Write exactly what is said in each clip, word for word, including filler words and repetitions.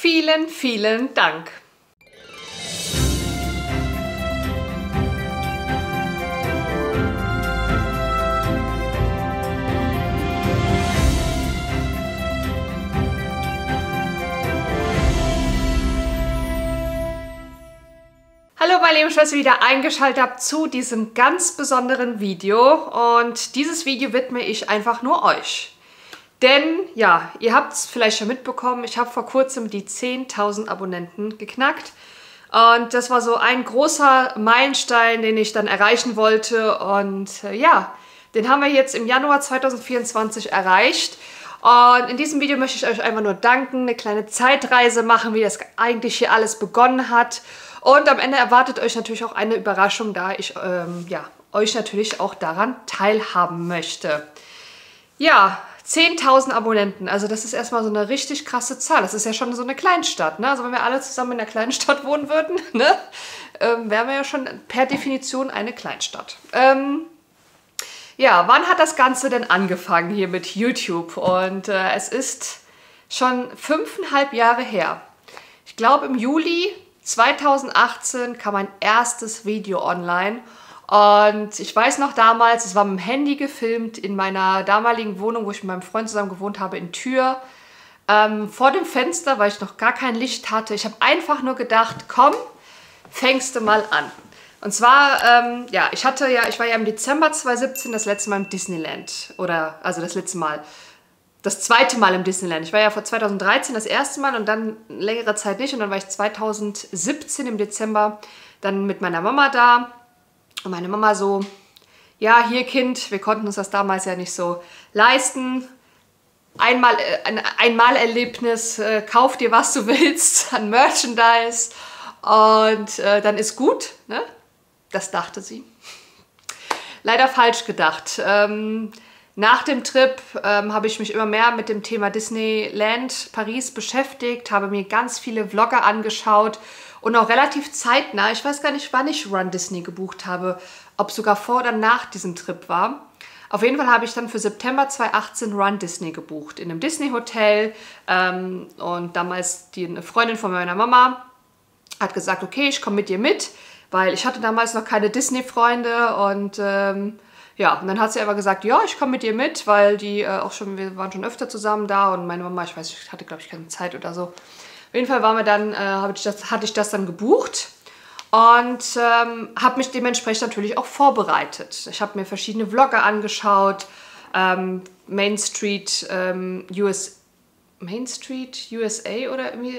Vielen, vielen Dank! Hallo meine lieben Schwestern, wieder eingeschaltet habt zu diesem ganz besonderen Video, und dieses Video widme ich einfach nur euch. Denn ja, ihr habt es vielleicht schon mitbekommen, ich habe vor kurzem die zehntausend Abonnenten geknackt, und das war so ein großer Meilenstein, den ich dann erreichen wollte, und äh, ja, den haben wir jetzt im Januar zweitausendvierundzwanzig erreicht. Und in diesem Video möchte ich euch einfach nur danken, eine kleine Zeitreise machen, wie das eigentlich hier alles begonnen hat. Und am Ende erwartet euch natürlich auch eine Überraschung, da ich ähm, ja, euch natürlich auch daran teilhaben möchte. Ja, zehntausend Abonnenten, also das ist erstmal so eine richtig krasse Zahl. Das ist ja schon so eine Kleinstadt, ne? Also wenn wir alle zusammen in einer kleinen Stadt wohnen würden, ne? ähm, wären wir ja schon per Definition eine Kleinstadt. Ähm, ja, wann hat das Ganze denn angefangen hier mit YouTube? Und äh, es ist schon fünfeinhalb Jahre her. Ich glaube im Juli zweitausendachtzehn kam mein erstes Video online, und ich weiß noch damals, es war mit dem Handy gefilmt in meiner damaligen Wohnung, wo ich mit meinem Freund zusammen gewohnt habe, in Tür, ähm, vor dem Fenster, weil ich noch gar kein Licht hatte. Ich habe einfach nur gedacht, komm, fängst du mal an. Und zwar, ähm, ja, ich hatte ja, ich war ja im Dezember zweitausendsiebzehn das letzte Mal im Disneyland, oder, also das letzte Mal, das zweite Mal im Disneyland. Ich war ja vor zweitausenddreizehn das erste Mal und dann längere Zeit nicht. Und dann war ich zweitausendsiebzehn im Dezember dann mit meiner Mama da. Und meine Mama so, ja, hier Kind, wir konnten uns das damals ja nicht so leisten. Einmal, ein Einmalerlebnis, äh, kauf dir, was du willst an Merchandise, und äh, dann ist gut, ne? Das dachte sie. Leider falsch gedacht. Ähm, Nach dem Trip ähm, habe ich mich immer mehr mit dem Thema Disneyland Paris beschäftigt, habe mir ganz viele Vlogger angeschaut und auch relativ zeitnah, ich weiß gar nicht, wann ich Run Disney gebucht habe, ob es sogar vor oder nach diesem Trip war. Auf jeden Fall habe ich dann für September zweitausendachtzehn Run Disney gebucht, in einem Disney-Hotel, ähm, und damals die eine Freundin von meiner Mama hat gesagt, okay, ich komme mit dir mit, weil ich hatte damals noch keine Disney-Freunde, und ähm, ja, und dann hat sie aber gesagt, ja, ich komme mit dir mit, weil die äh, auch schon, wir waren schon öfter zusammen da, und meine Mama, ich weiß, ich hatte, glaube ich, keine Zeit oder so. Auf jeden Fall waren wir dann, äh, hab ich das, hatte ich das dann gebucht und ähm, habe mich dementsprechend natürlich auch vorbereitet. Ich habe mir verschiedene Vlogger angeschaut, ähm, Main Street, ähm, U S, Main Street U S A oder irgendwie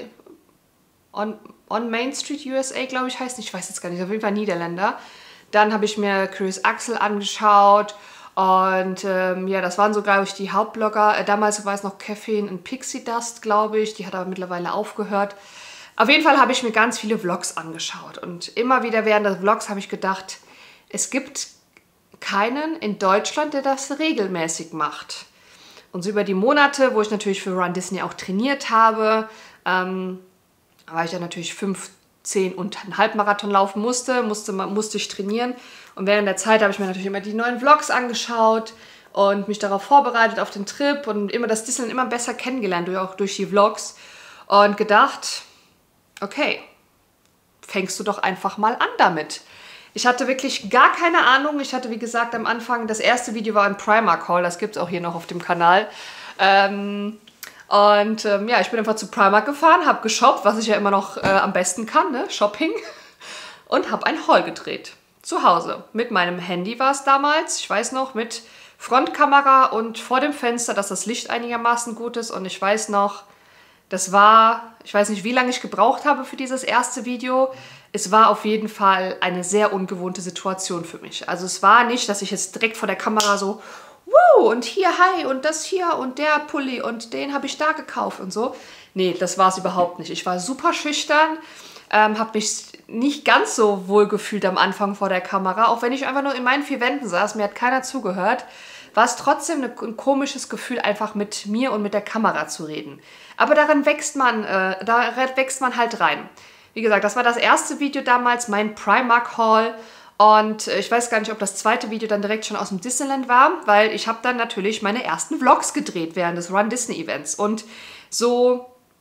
on, on Main Street U S A, glaube ich, heißt nicht, ich weiß jetzt gar nicht, auf jeden Fall Niederländer. Dann habe ich mir Chris Axel angeschaut, und ähm, ja, das waren so, glaube ich, die Hauptblogger. Äh, damals war es noch Caffeine und Pixie Dust, glaube ich. Die hat aber mittlerweile aufgehört. Auf jeden Fall habe ich mir ganz viele Vlogs angeschaut, und immer wieder während des Vlogs habe ich gedacht, es gibt keinen in Deutschland, der das regelmäßig macht. Und so über die Monate, wo ich natürlich für Run Disney auch trainiert habe, ähm, war ich ja natürlich fünf zehn und einen Halbmarathon laufen musste, musste, musste ich trainieren. Und während der Zeit habe ich mir natürlich immer die neuen Vlogs angeschaut und mich darauf vorbereitet auf den Trip und immer das Disneyland immer besser kennengelernt, auch durch die Vlogs, und gedacht, okay, fängst du doch einfach mal an damit. Ich hatte wirklich gar keine Ahnung. Ich hatte, wie gesagt, am Anfang, das erste Video war ein Primark Haul, das gibt es auch hier noch auf dem Kanal. Ähm, Und ähm, ja, ich bin einfach zu Primark gefahren, habe geshoppt, was ich ja immer noch äh, am besten kann, ne? Shopping. Und habe ein Haul gedreht. Zu Hause. Mit meinem Handy war es damals, ich weiß noch, mit Frontkamera und vor dem Fenster, dass das Licht einigermaßen gut ist. Und ich weiß noch, das war, ich weiß nicht, wie lange ich gebraucht habe für dieses erste Video. Es war auf jeden Fall eine sehr ungewohnte Situation für mich. Also es war nicht, dass ich jetzt direkt vor der Kamera so, wow, und hier, hi, und das hier und der Pulli und den habe ich da gekauft und so. Nee, das war es überhaupt nicht. Ich war super schüchtern, ähm, habe mich nicht ganz so wohl gefühlt am Anfang vor der Kamera. Auch wenn ich einfach nur in meinen vier Wänden saß, mir hat keiner zugehört, war es trotzdem ein komisches Gefühl, einfach mit mir und mit der Kamera zu reden. Aber daran wächst man, äh, da wächst man halt rein. Wie gesagt, das war das erste Video damals, mein Primark Haul. Und ich weiß gar nicht, ob das zweite Video dann direkt schon aus dem Disneyland war, weil ich habe dann natürlich meine ersten Vlogs gedreht während des Run Disney Events. Und so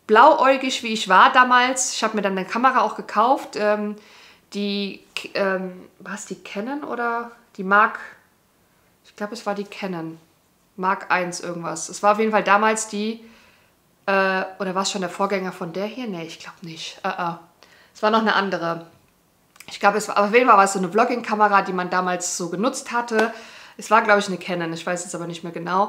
blauäugig wie ich war damals, ich habe mir dann eine Kamera auch gekauft, ähm, die, ähm, was, die Canon oder die Mark, ich glaube es war die Canon, Mark eins irgendwas. Es war auf jeden Fall damals die, äh, oder war es schon der Vorgänger von der hier? Nee, ich glaube nicht. Uh -uh. Es war noch eine andere. Ich glaube, es war, auf jeden Fall war es so eine Vlogging-Kamera, die man damals so genutzt hatte. Es war, glaube ich, eine Canon, ich weiß es aber nicht mehr genau.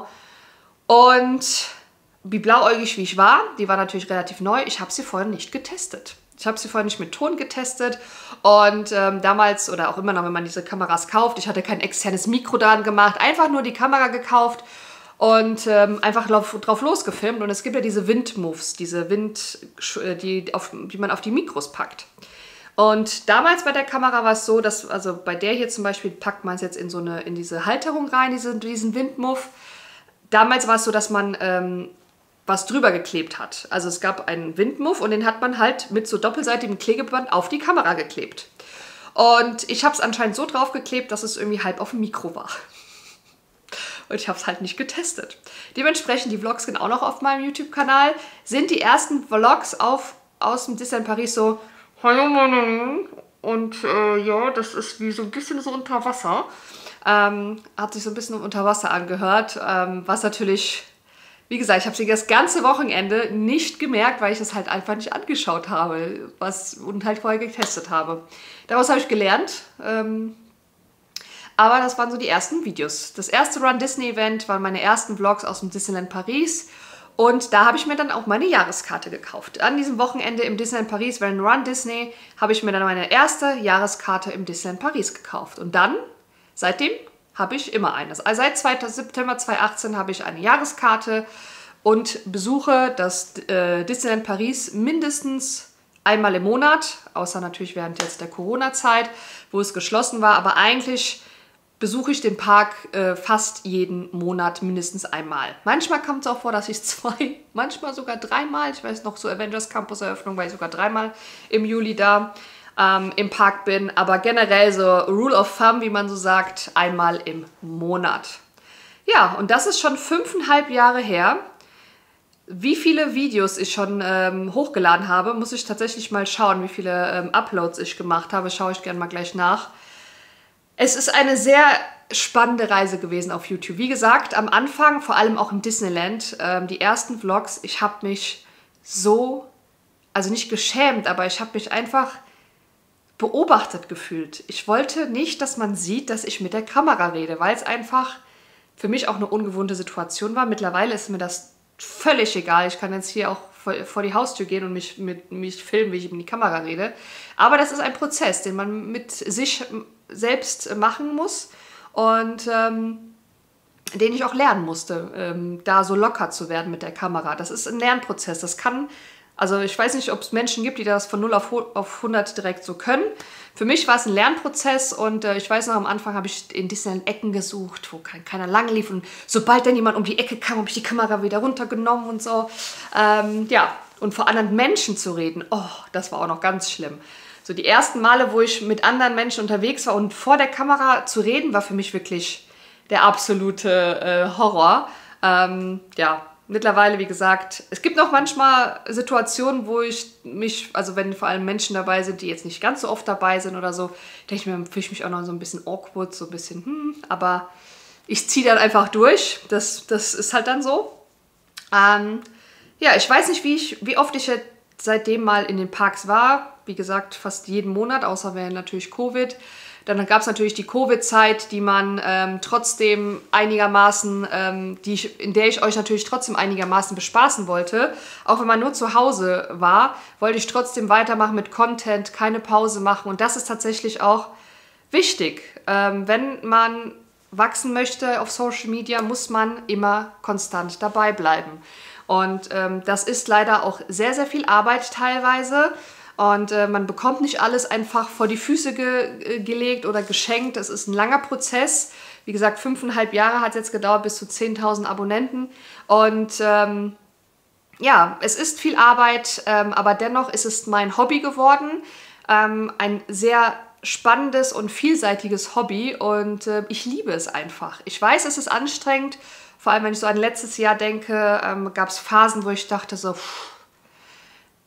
Und wie blauäugig wie ich war, die war natürlich relativ neu, ich habe sie vorher nicht getestet. Ich habe sie vorher nicht mit Ton getestet und ähm, damals oder auch immer noch, wenn man diese Kameras kauft, ich hatte kein externes Mikro dran gemacht, einfach nur die Kamera gekauft und ähm, einfach drauf, drauf losgefilmt. Und es gibt ja diese Windmoves, diese Wind, die, auf, die man auf die Mikros packt. Und damals bei der Kamera war es so, dass, also bei der hier zum Beispiel packt man es jetzt in so eine, in diese Halterung rein, diese, diesen Windmove. Damals war es so, dass man ähm, was drüber geklebt hat. Also es gab einen Windmove und den hat man halt mit so doppelseitigem Klebeband auf die Kamera geklebt. Und ich habe es anscheinend so drauf geklebt, dass es irgendwie halb auf dem Mikro war. Und ich habe es halt nicht getestet. Dementsprechend, die Vlogs sind auch noch auf meinem YouTube-Kanal. Sind die ersten Vlogs auf, aus dem Disneyland Paris so, hallo meine, und äh, ja, das ist wie so ein bisschen so unter Wasser. Ähm, hat sich so ein bisschen unter Wasser angehört, ähm, was natürlich, wie gesagt, ich habe sie das ganze Wochenende nicht gemerkt, weil ich es halt einfach nicht angeschaut habe, was und halt vorher getestet habe. Daraus habe ich gelernt. Ähm, aber das waren so die ersten Videos. Das erste Run Disney Event waren meine ersten Vlogs aus dem Disneyland Paris. Und da habe ich mir dann auch meine Jahreskarte gekauft. An diesem Wochenende im Disneyland Paris, während Run Disney, habe ich mir dann meine erste Jahreskarte im Disneyland Paris gekauft. Und dann, seitdem, habe ich immer eine. Also seit September zweitausendachtzehn habe ich eine Jahreskarte und besuche das äh, Disneyland Paris mindestens einmal im Monat, außer natürlich während jetzt der Corona-Zeit, wo es geschlossen war. Aber eigentlich besuche ich den Park äh, fast jeden Monat mindestens einmal. Manchmal kommt es auch vor, dass ich zwei, manchmal sogar dreimal, ich weiß noch, so Avengers Campus Eröffnung war ich sogar dreimal im Juli da, ähm, im Park bin. Aber generell so Rule of Thumb, wie man so sagt, einmal im Monat. Ja, und das ist schon fünfeinhalb Jahre her. Wie viele Videos ich schon ähm, hochgeladen habe, muss ich tatsächlich mal schauen, wie viele ähm, Uploads ich gemacht habe. Schaue ich gerne mal gleich nach. Es ist eine sehr spannende Reise gewesen auf YouTube. Wie gesagt, am Anfang, vor allem auch im Disneyland, ähm, die ersten Vlogs, ich habe mich so, also nicht geschämt, aber ich habe mich einfach beobachtet gefühlt. Ich wollte nicht, dass man sieht, dass ich mit der Kamera rede, weil es einfach für mich auch eine ungewohnte Situation war. Mittlerweile ist mir das völlig egal. Ich kann jetzt hier auch vor, vor die Haustür gehen und mich, mit, mich filmen, wie ich in die Kamera rede. Aber das ist ein Prozess, den man mit sich selbst machen muss und ähm, den ich auch lernen musste, ähm, da so locker zu werden mit der Kamera. Das ist ein Lernprozess. Das kann, also ich weiß nicht, ob es Menschen gibt, die das von null auf hundert direkt so können. Für mich war es ein Lernprozess und äh, ich weiß noch, am Anfang habe ich in Disneyland Ecken gesucht, wo kein, keiner lang lief und sobald dann jemand um die Ecke kam, habe ich die Kamera wieder runtergenommen und so. Ähm, ja, und vor anderen Menschen zu reden, oh, das war auch noch ganz schlimm. So die ersten Male, wo ich mit anderen Menschen unterwegs war und vor der Kamera zu reden, war für mich wirklich der absolute äh, Horror. Ähm, ja, mittlerweile, wie gesagt, es gibt noch manchmal Situationen, wo ich mich, also wenn vor allem Menschen dabei sind, die jetzt nicht ganz so oft dabei sind oder so, denke ich mir, fühle ich mich auch noch so ein bisschen awkward, so ein bisschen, hm, aber ich ziehe dann einfach durch. Das, das ist halt dann so. Ähm, ja, ich weiß nicht, wie, ich, wie oft ich seitdem mal in den Parks war. Wie gesagt, fast jeden Monat, außer während natürlich Covid. Dann gab es natürlich die Covid-Zeit, die man ähm, trotzdem einigermaßen, ähm, die ich, in der ich euch natürlich trotzdem einigermaßen bespaßen wollte. Auch wenn man nur zu Hause war, wollte ich trotzdem weitermachen mit Content, keine Pause machen. Und das ist tatsächlich auch wichtig. Ähm, wenn man wachsen möchte auf Social Media, muss man immer konstant dabei bleiben. Und ähm, das ist leider auch sehr, sehr viel Arbeit teilweise. Und äh, man bekommt nicht alles einfach vor die Füße ge gelegt oder geschenkt. Es ist ein langer Prozess. Wie gesagt, fünfeinhalb Jahre hat es jetzt gedauert, bis zu zehntausend Abonnenten. Und ähm, ja, es ist viel Arbeit, ähm, aber dennoch ist es mein Hobby geworden. Ähm, ein sehr spannendes und vielseitiges Hobby und äh, ich liebe es einfach. Ich weiß, es ist anstrengend. Vor allem, wenn ich so an letztes Jahr denke, ähm, gab es Phasen, wo ich dachte so, pff,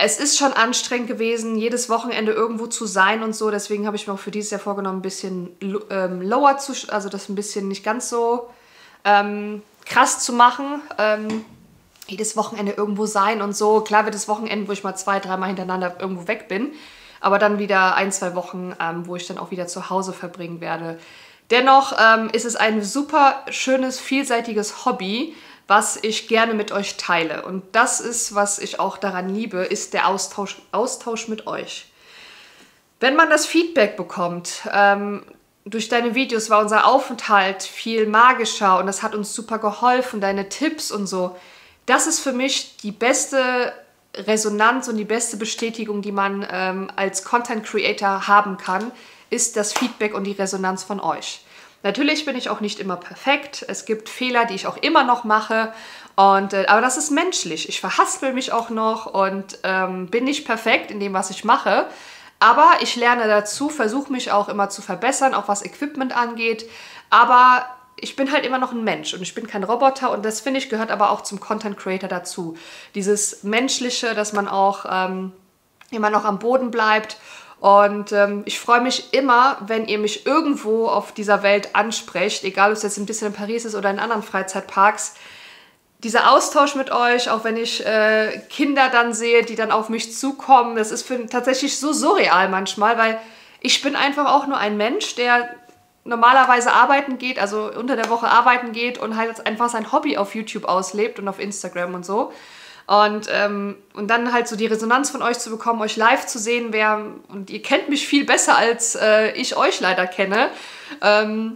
es ist schon anstrengend gewesen, jedes Wochenende irgendwo zu sein und so. Deswegen habe ich mir auch für dieses Jahr vorgenommen, ein bisschen ähm, lower zu, also das ein bisschen nicht ganz so ähm, krass zu machen. Ähm, jedes Wochenende irgendwo sein und so. Klar wird das Wochenende, wo ich mal zwei, dreimal hintereinander irgendwo weg bin. Aber dann wieder ein, zwei Wochen, ähm, wo ich dann auch wieder zu Hause verbringen werde. Dennoch ähm, ist es ein super schönes, vielseitiges Hobby, was ich gerne mit euch teile. Und das ist, was ich auch daran liebe, ist der Austausch, Austausch mit euch. Wenn man das Feedback bekommt, ähm, durch deine Videos war unser Aufenthalt viel magischer und das hat uns super geholfen, deine Tipps und so. Das ist für mich die beste Resonanz und die beste Bestätigung, die man ähm, als Content Creator haben kann, ist das Feedback und die Resonanz von euch. Natürlich bin ich auch nicht immer perfekt. Es gibt Fehler, die ich auch immer noch mache. Und, äh, aber das ist menschlich. Ich verhaspel mich auch noch und ähm, bin nicht perfekt in dem, was ich mache. Aber ich lerne dazu, versuche mich auch immer zu verbessern, auch was Equipment angeht. Aber ich bin halt immer noch ein Mensch und ich bin kein Roboter. Und das, finde ich, gehört aber auch zum Content Creator dazu. Dieses Menschliche, dass man auch ähm, immer noch am Boden bleibt. Und ähm, ich freue mich immer, wenn ihr mich irgendwo auf dieser Welt ansprecht, egal ob es jetzt ein bisschen in Paris ist oder in anderen Freizeitparks. Dieser Austausch mit euch, auch wenn ich äh, Kinder dann sehe, die dann auf mich zukommen, das ist für, tatsächlich so surreal manchmal, weil ich bin einfach auch nur ein Mensch, der normalerweise arbeiten geht, also unter der Woche arbeiten geht und halt einfach sein Hobby auf YouTube auslebt und auf Instagram und so. Und, ähm, und dann halt so die Resonanz von euch zu bekommen, euch live zu sehen, wer, und ihr kennt mich viel besser, als äh, ich euch leider kenne, ähm,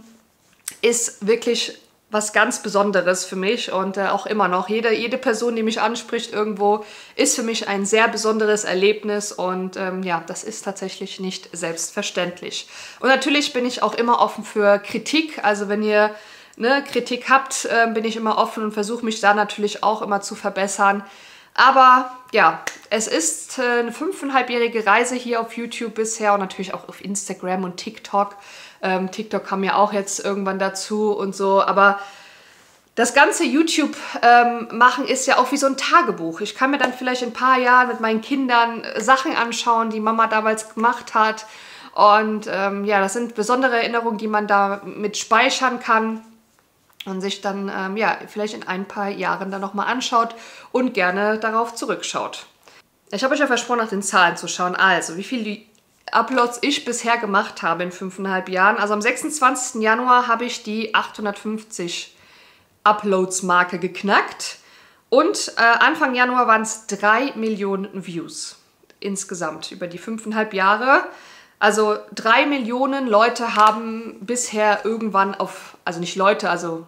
ist wirklich was ganz Besonderes für mich und äh, auch immer noch. Jede, jede Person, die mich anspricht irgendwo, ist für mich ein sehr besonderes Erlebnis und ähm, ja, das ist tatsächlich nicht selbstverständlich. Und natürlich bin ich auch immer offen für Kritik, also wenn ihr Ne, Kritik habt, äh, bin ich immer offen und versuche mich da natürlich auch immer zu verbessern. Aber ja, es ist äh, eine fünfeinhalbjährige Reise hier auf YouTube bisher und natürlich auch auf Instagram und TikTok. Ähm, TikTok kam ja auch jetzt irgendwann dazu und so. Aber das ganze YouTube ähm, machen ist ja auch wie so ein Tagebuch. Ich kann mir dann vielleicht in ein paar Jahren mit meinen Kindern Sachen anschauen, die Mama damals gemacht hat. Und ähm, ja, das sind besondere Erinnerungen, die man da mit speichern kann. Und sich dann ähm, ja, vielleicht in ein paar Jahren dann nochmal anschaut und gerne darauf zurückschaut. Ich habe euch ja versprochen, nach den Zahlen zu schauen. Also, wie viele Uploads ich bisher gemacht habe in fünfeinhalb Jahren. Also am sechsundzwanzigsten Januar habe ich die achthundertfünfzig Uploads-Marke geknackt. Und äh, Anfang Januar waren es drei Millionen Views insgesamt über die fünfeinhalb Jahre. Also drei Millionen Leute haben bisher irgendwann auf, also nicht Leute, also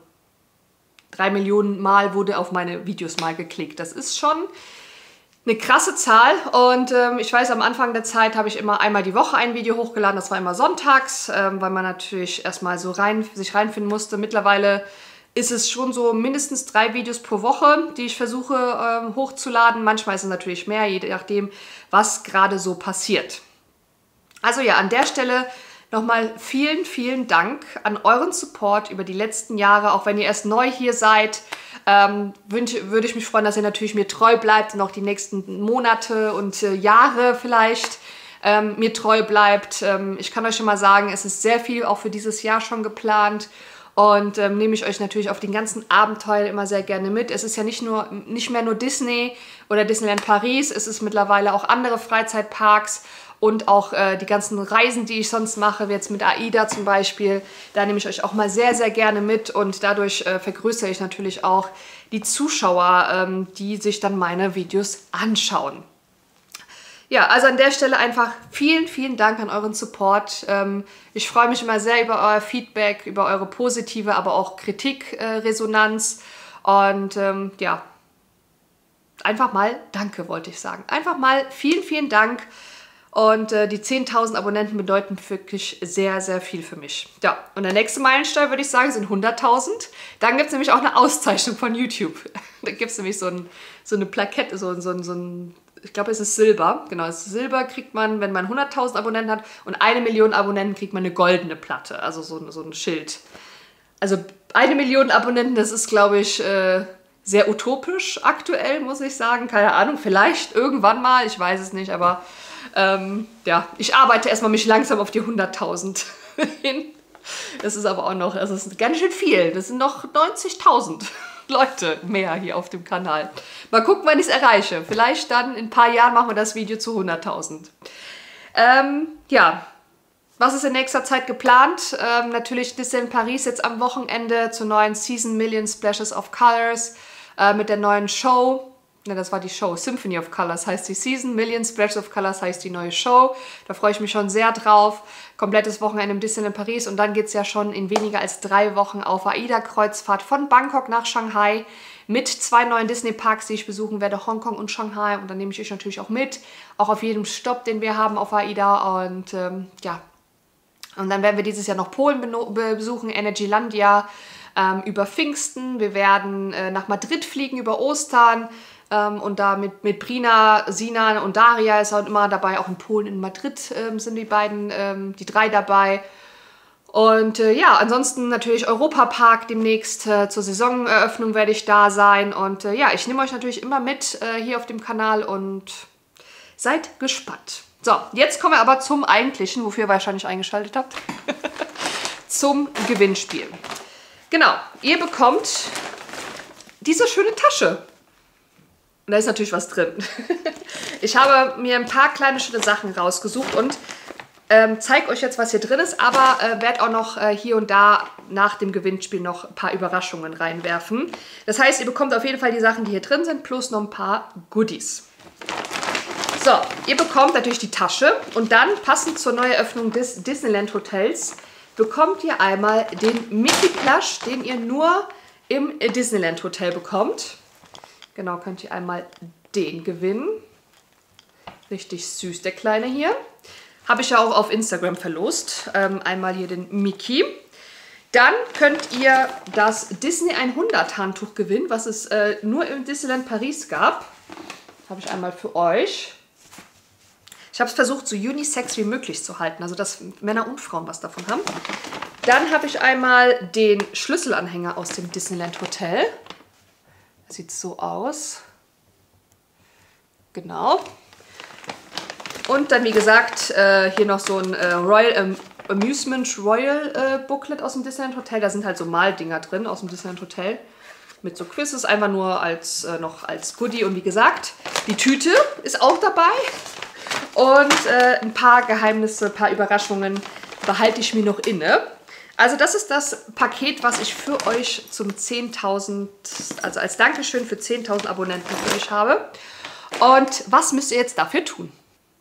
drei Millionen Mal wurde auf meine Videos mal geklickt. Das ist schon eine krasse Zahl und ähm, ich weiß, am Anfang der Zeit habe ich immer einmal die Woche ein Video hochgeladen. Das war immer sonntags, ähm, weil man natürlich erstmal so rein, sich reinfinden musste. Mittlerweile ist es schon so mindestens drei Videos pro Woche, die ich versuche ähm, hochzuladen. Manchmal ist es natürlich mehr, je nachdem, was gerade so passiert. Also ja, an der Stelle nochmal vielen, vielen Dank an euren Support über die letzten Jahre. Auch wenn ihr erst neu hier seid, ähm, wünsche, würde ich mich freuen, dass ihr natürlich mir treu bleibt, noch die nächsten Monate und äh, Jahre vielleicht ähm, mir treu bleibt. Ähm, ich kann euch schon mal sagen, es ist sehr viel auch für dieses Jahr schon geplant. Und ähm, nehme ich euch natürlich auf den ganzen Abenteuer immer sehr gerne mit. Es ist ja nicht, nur, nicht mehr nur Disney oder Disneyland Paris, es ist mittlerweile auch andere Freizeitparks. Und auch äh, die ganzen Reisen, die ich sonst mache, wie jetzt mit AIDA zum Beispiel, da nehme ich euch auch mal sehr, sehr gerne mit. Und dadurch äh, vergrößere ich natürlich auch die Zuschauer, ähm, die sich dann meine Videos anschauen. Ja, also an der Stelle einfach vielen, vielen Dank an euren Support. Ähm, ich freue mich immer sehr über euer Feedback, über eure positive, aber auch Kritikresonanz. Äh, Und ähm, ja, einfach mal Danke, wollte ich sagen. Einfach mal vielen, vielen Dank. Und äh, die zehntausend Abonnenten bedeuten wirklich sehr, sehr viel für mich. Ja, und der nächste Meilenstein, würde ich sagen, sind hunderttausend. Dann gibt es nämlich auch eine Auszeichnung von YouTube. Da gibt es nämlich so, ein, so eine Plakette, so, so, so ein, ich glaube, es ist Silber. Genau, das Silber kriegt man, wenn man hunderttausend Abonnenten hat. Und eine Million Abonnenten kriegt man eine goldene Platte, also so, so ein Schild. Also eine Million Abonnenten, das ist, glaube ich, äh, sehr utopisch aktuell, muss ich sagen. Keine Ahnung, vielleicht irgendwann mal, ich weiß es nicht, aber ähm, ja, ich arbeite erstmal mich langsam auf die hunderttausend hin. Das ist aber auch noch, das ist ganz schön viel. Das sind noch neunzigtausend Leute mehr hier auf dem Kanal. Mal gucken, wann ich es erreiche. Vielleicht dann in ein paar Jahren machen wir das Video zu hunderttausend. Ähm, ja, was ist in nächster Zeit geplant? Ähm, natürlich Disneyland Paris jetzt am Wochenende zur neuen Season Million Splashes of Colors äh, mit der neuen Show. Ne, das war die Show. Symphony of Colors heißt die Season. Million Splashes of Colors heißt die neue Show. Da freue ich mich schon sehr drauf. Komplettes Wochenende im Disneyland Paris. Und dann geht es ja schon in weniger als drei Wochen auf AIDA-Kreuzfahrt von Bangkok nach Shanghai mit zwei neuen Disney-Parks, die ich besuchen werde, Hongkong und Shanghai. Und dann nehme ich euch natürlich auch mit. Auch auf jedem Stopp, den wir haben auf AIDA. Und ähm, ja, und dann werden wir dieses Jahr noch Polen besuchen, Energylandia ähm, über Pfingsten. Wir werden äh, nach Madrid fliegen über Ostern. Ähm, und da mit, mit Brina, Sinan und Daria ist auch immer dabei. Auch in Polen, in Madrid ähm, sind die beiden, ähm, die drei dabei. Und äh, ja, ansonsten natürlich Europapark demnächst. Äh, zur Saisoneröffnung werde ich da sein. Und äh, ja, ich nehme euch natürlich immer mit äh, hier auf dem Kanal und seid gespannt. So, jetzt kommen wir aber zum Eigentlichen, wofür ihr wahrscheinlich eingeschaltet habt. Zum Gewinnspiel. Genau, ihr bekommt diese schöne Tasche. Und da ist natürlich was drin. Ich habe mir ein paar kleine schöne Sachen rausgesucht und ähm, zeige euch jetzt, was hier drin ist, aber äh, werde auch noch äh, hier und da nach dem Gewinnspiel noch ein paar Überraschungen reinwerfen. Das heißt, ihr bekommt auf jeden Fall die Sachen, die hier drin sind, plus noch ein paar Goodies. So, ihr bekommt natürlich die Tasche und dann, passend zur Neueröffnung des Disneyland Hotels, bekommt ihr einmal den Mickey Plush, den ihr nur im Disneyland Hotel bekommt. Genau, könnt ihr einmal den gewinnen. Richtig süß, der Kleine hier. Habe ich ja auch auf Instagram verlost. Ähm, einmal hier den Mickey. Dann könnt ihr das Disney hundert Handtuch gewinnen, was es äh, nur im Disneyland Paris gab. Habe ich einmal für euch. Ich habe es versucht, so unisex wie möglich zu halten, also dass Männer und Frauen was davon haben. Dann habe ich einmal den Schlüsselanhänger aus dem Disneyland Hotel. Das sieht so aus. Genau. Und dann, wie gesagt, äh, hier noch so ein äh, Royal ähm, Amusement Royal äh, Booklet aus dem Disneyland Hotel. Da sind halt so Maldinger drin aus dem Disneyland Hotel. Mit so Quizzes, einfach nur als, äh, noch als Goodie. Und wie gesagt, die Tüte ist auch dabei. Und äh, ein paar Geheimnisse, ein paar Überraschungen behalte ich mir noch inne. Also das ist das Paket, was ich für euch zum zehntausend, also als Dankeschön für zehntausend Abonnenten für euch habe. Und was müsst ihr jetzt dafür tun?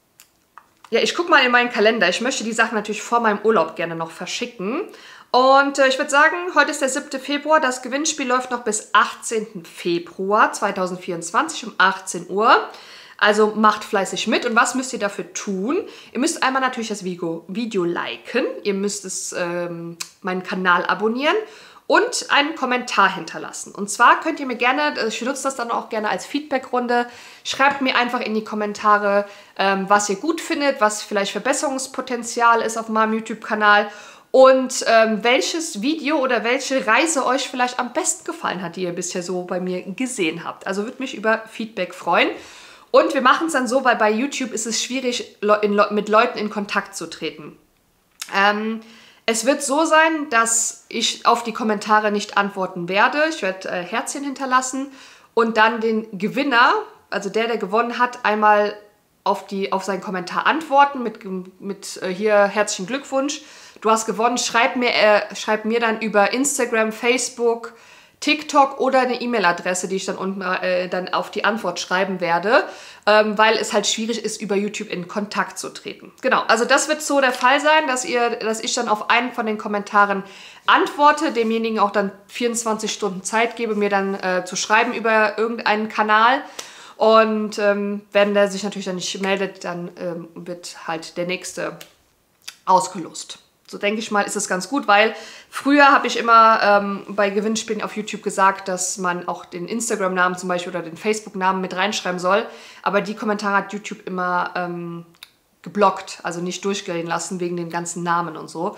Ja, ich gucke mal in meinen Kalender. Ich möchte die Sachen natürlich vor meinem Urlaub gerne noch verschicken. Und äh, ich würde sagen, heute ist der siebte Februar. Das Gewinnspiel läuft noch bis achtzehnten Februar zweitausendvierundzwanzig um achtzehn Uhr. Also macht fleißig mit. Und was müsst ihr dafür tun? Ihr müsst einmal natürlich das Video, Video liken. Ihr müsst es, ähm, meinen Kanal abonnieren und einen Kommentar hinterlassen. Und zwar könnt ihr mir gerne, ich nutze das dann auch gerne als Feedbackrunde, schreibt mir einfach in die Kommentare, ähm, was ihr gut findet, was vielleicht Verbesserungspotenzial ist auf meinem YouTube-Kanal und ähm, welches Video oder welche Reise euch vielleicht am besten gefallen hat, die ihr bisher so bei mir gesehen habt. Also würde mich über Feedback freuen. Und wir machen es dann so, weil bei YouTube ist es schwierig, mit Leuten in Kontakt zu treten. Ähm, es wird so sein, dass ich auf die Kommentare nicht antworten werde. Ich werde äh, Herzchen hinterlassen und dann den Gewinner, also der, der gewonnen hat, einmal auf, die, auf seinen Kommentar antworten mit, mit äh, hier herzlichen Glückwunsch. Du hast gewonnen, schreib mir, äh, schreib mir dann über Instagram, Facebook, TikTok oder eine E-Mail-Adresse, die ich dann unten äh, dann auf die Antwort schreiben werde, ähm, weil es halt schwierig ist, über YouTube in Kontakt zu treten. Genau, also das wird so der Fall sein, dass, ihr, dass ich dann auf einen von den Kommentaren antworte, demjenigen auch dann vierundzwanzig Stunden Zeit gebe, mir dann äh, zu schreiben über irgendeinen Kanal. Und ähm, wenn der sich natürlich dann nicht meldet, dann ähm, wird halt der nächste ausgelost. So denke ich mal, ist es ganz gut, weil früher habe ich immer ähm, bei Gewinnspielen auf YouTube gesagt, dass man auch den Instagram-Namen zum Beispiel oder den Facebook-Namen mit reinschreiben soll. Aber die Kommentare hat YouTube immer ähm, geblockt, also nicht durchgehen lassen wegen den ganzen Namen und so.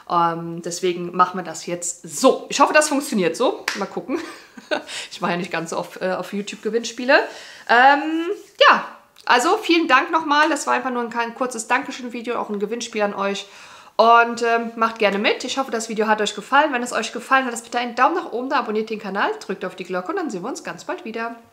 Ähm, deswegen machen wir das jetzt so. Ich hoffe, das funktioniert so. Mal gucken. Ich mache ja nicht ganz so oft äh, auf YouTube Gewinnspiele. Ähm, ja, also vielen Dank nochmal. Das war einfach nur ein, ein kurzes Dankeschön-Video, auch ein Gewinnspiel an euch. Und ähm, macht gerne mit. Ich hoffe, das Video hat euch gefallen. Wenn es euch gefallen hat, lasst bitte einen Daumen nach oben da, abonniert den Kanal, drückt auf die Glocke und dann sehen wir uns ganz bald wieder.